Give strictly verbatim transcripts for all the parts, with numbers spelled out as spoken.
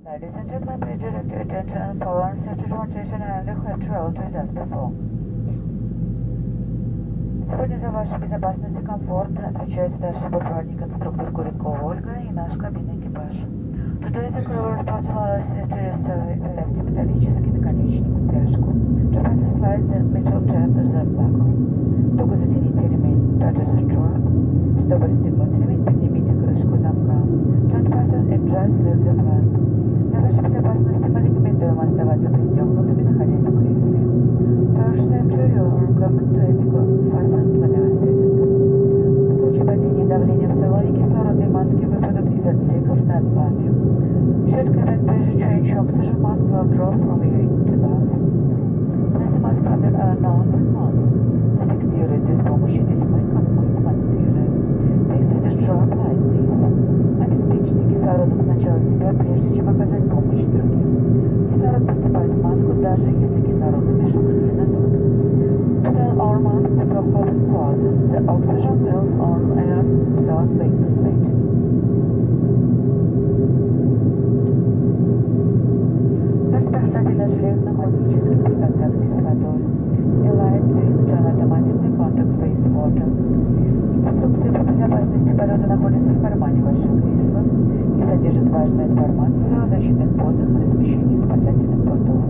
Ladies and gentlemen, please direct your attention for safety demonstration and the control to as before. Сегодня за вашу безопасность и комфорт отвечает старший бортпроводник инструктор Пулкова Ольга и наш кабинный экипаж. Today's crew responsibility to select металлический наконечник пряжку. To pass the slides and metal tap the buckle. Туго затяните ремень, touches the strap. Чтобы расстегнуть ремень, поднимите крышку замка. To unfasten and just lift the flap. Для вашей безопасности мы рекомендуем оставаться пристегнутыми, находясь в кресле. First safety, you are recommended to fasten whenever seated. В случае падения давления в салоне кислородные маски выпадут из отсеков над вами. Should cabin pressure change, oxygen mask will drop from your input above. Если маска are not and must, зафиксируйте с помощью тесьмы, как мы демонстрируем. Fix the strap like this. Обеспечьте кислородом сначала себя, прежде чем оказать помощь другим. Кислород поступает в маску, даже если кислородный мешок не надут. Put on our mask before holding pause. The oxygen will on air absorb being inflated. Спасательный шлем находится в контакте с водой. Airline will turn automatically contact with water. Инструкция по безопасности полета находится в кармане вашего кресла и содержит важную информацию о защитных позах и размещении спасательных бортов.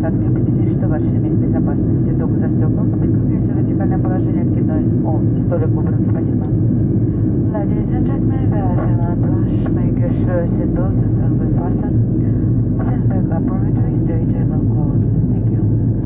посадки. Убедитесь, что ваш ремень безопасности туго застегнут, спинка кресла в вертикальном положении, откидной о, столик убран. Спасибо. Ladies and gentlemen, we are Finland Rush. Make your sure seat belts are firmly fastened. Seat back laboratory straight table closed. Thank you.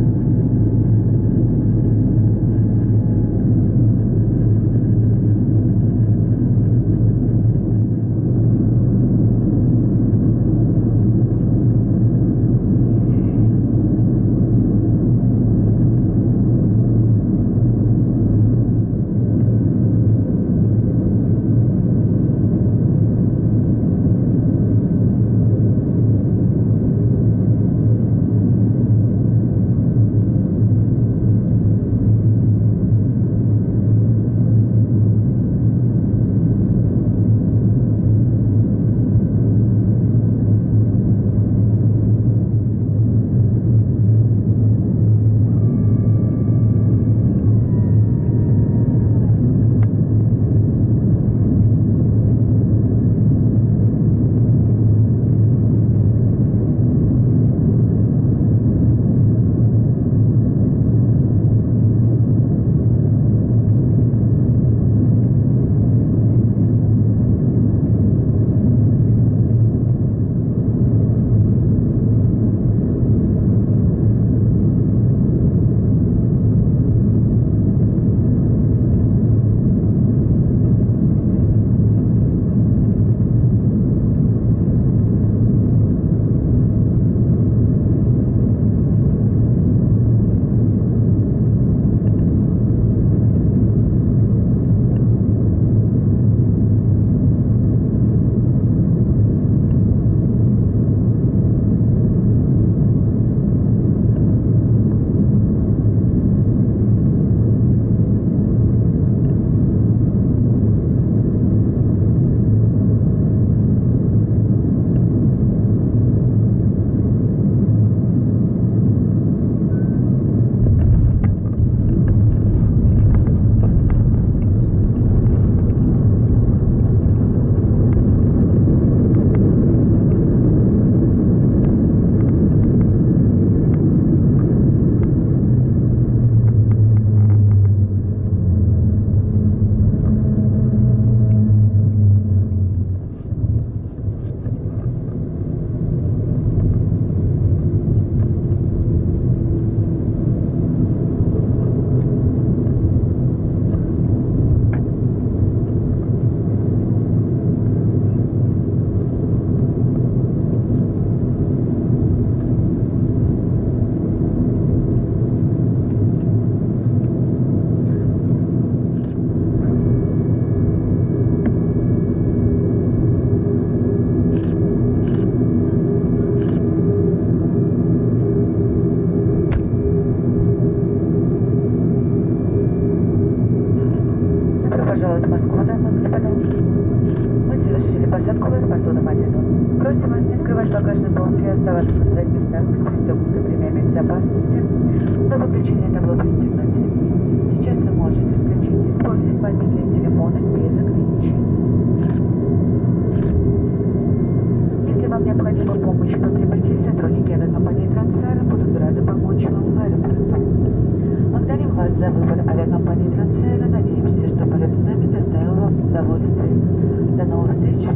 За выбор авиакомпании Transaero. Надеемся, что полет с нами доставил вам удовольствие. До новых встреч.